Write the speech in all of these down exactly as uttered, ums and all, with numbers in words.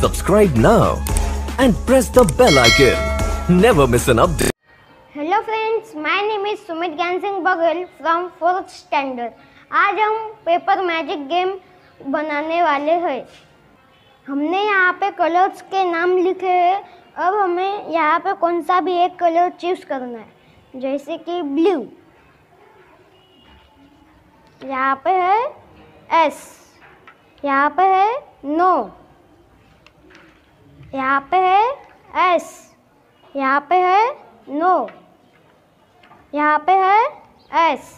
Subscribe now and press the bell icon. Never miss an update. Hello friends, my name is Sumit Gyan Singh Baghel from fourth standard. आज हम paper magic game बनाने वाले हैं। हमने यहाँ पे कलर्स के नाम लिखे हैं। अब हमें यहाँ पे कौन सा भी एक कलर चूज करना है, जैसे कि ब्लू। यहाँ पे है एस, यहाँ पे है नो, यहाँ पे है एस, यहाँ पे है नो, यहाँ पे है एस।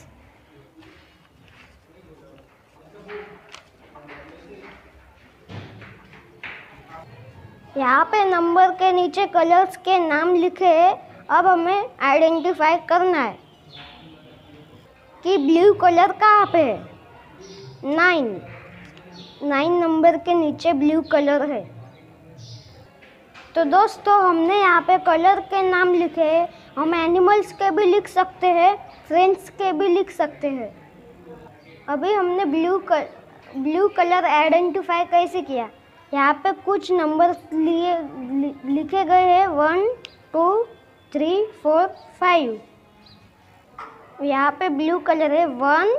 यहाँ पे नंबर के नीचे कलर्स के नाम लिखे हैं। अब हमें आइडेंटिफाई करना है कि ब्लू कलर कहाँ पे है। नाइन नाइन नंबर के नीचे ब्लू कलर है। तो दोस्तों, हमने यहाँ पे कलर के नाम लिखे हैं। हम एनिमल्स के भी लिख सकते हैं, फ्रेंड्स के भी लिख सकते हैं। अभी हमने blue colour blue colour identify कैसे किया। यहाँ पे कुछ नंबर लिए लिखे गए हैं, one two three four five. यहाँ पे ब्लू कलर है वन,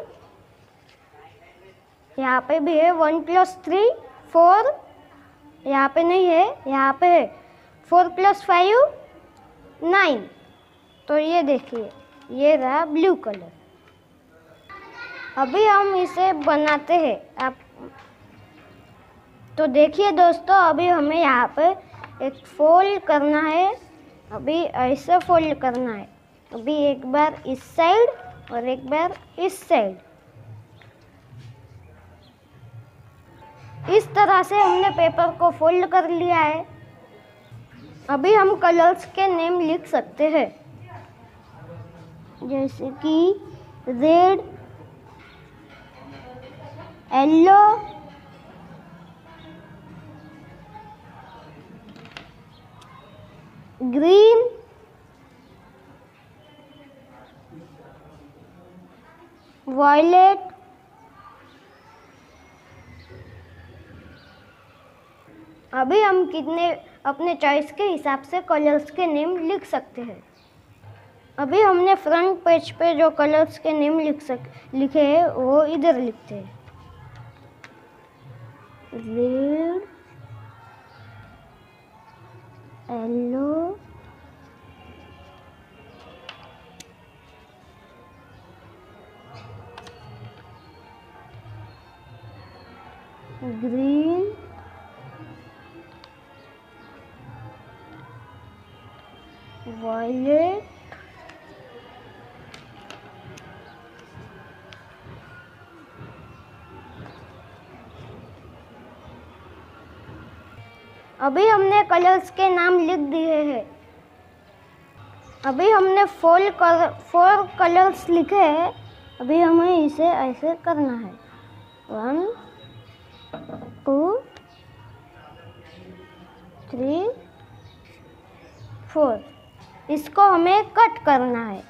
यहाँ पे भी है वन प्लस थ्री फोर, यहाँ पे नहीं है, यहाँ पे है फोर प्लस फाइव नाइन। तो ये देखिए, ये रहा ब्लू कलर। अभी हम इसे बनाते हैं। आप तो देखिए दोस्तों, अभी हमें यहाँ पे एक फोल्ड करना है। अभी ऐसे फोल्ड करना है। अभी एक बार इस साइड और एक बार इस साइड। इस तरह से हमने पेपर को फोल्ड कर लिया है। अभी हम कलर्स के नेम लिख सकते हैं, जैसे कि रेड, येलो, ग्रीन, वायलेट, अभी हम कितने अपने चॉइस के हिसाब से कलर्स के नेम लिख सकते हैं। अभी हमने फ्रंट पेज पे जो कलर्स के नेम लिख सक लिखे हैं वो इधर लिखते हैं। रेड, येलो, ग्रीन, वायलेट, अभी हमने कलर्स के नाम लिख दिए हैं। अभी हमने फोर कर फोर कलर्स लिखे हैं। अभी हमें इसे ऐसे करना है, वन टू थ्री फोर। इसको हमें कट करना है।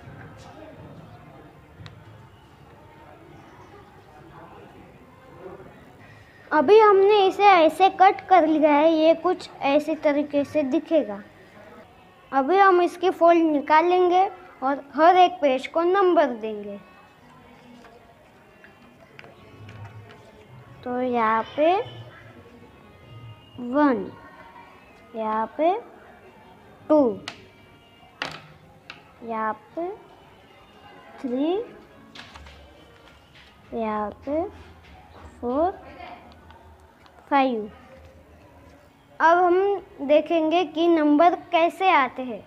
अभी हमने इसे ऐसे कट कर लिया है। ये कुछ ऐसे तरीके से दिखेगा। अभी हम इसकी फोल्ड निकालेंगे और हर एक पेज को नंबर देंगे। तो यहाँ पे वन, यहाँ पे टू, यहाँ पे थ्री, यहाँ पे फोर, फाइव। अब हम देखेंगे कि नंबर कैसे आते हैं।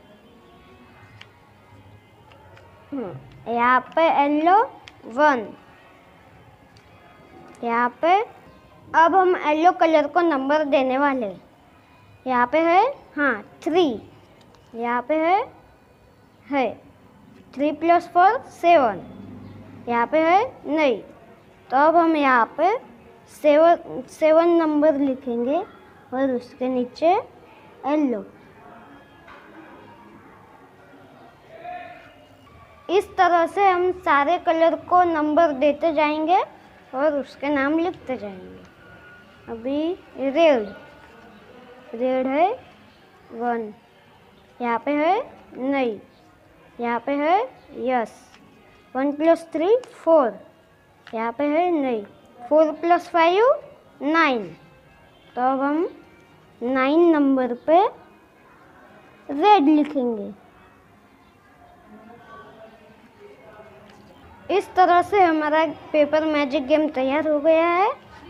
यहाँ पे येलो वन, यहाँ पे अब हम येलो कलर को नंबर देने वाले हैं। यहाँ पे है हाँ थ्री, यहाँ पे है है थ्री प्लस फोर सेवन, यहाँ पे है नहीं। तो अब हम यहाँ पे सेवन सेवन नंबर लिखेंगे और उसके नीचे येलो। इस तरह से हम सारे कलर को नंबर देते जाएंगे और उसके नाम लिखते जाएंगे। अभी रेड, रेड है वन, यहाँ पे है नहीं, यहाँ पे है yes. One plus three four, यहाँ पे है नहीं। फोर प्लस फाइव नाइन, तो अब हम नाइन नंबर पे रेड लिखेंगे। इस तरह से हमारा पेपर मैजिक गेम तैयार हो गया है।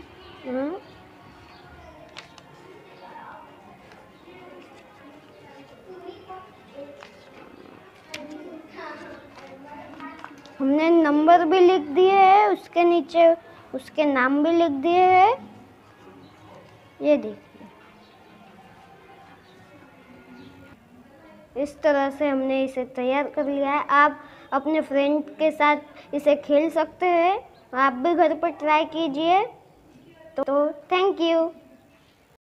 हमने नंबर भी लिख दिए हैं, उसके नीचे उसके नाम भी लिख दिए हैं। ये देखिए, इस तरह से हमने इसे तैयार कर लिया है। आप अपने फ्रेंड के साथ इसे खेल सकते हैं। आप भी घर पर ट्राई कीजिए। तो थैंक यू।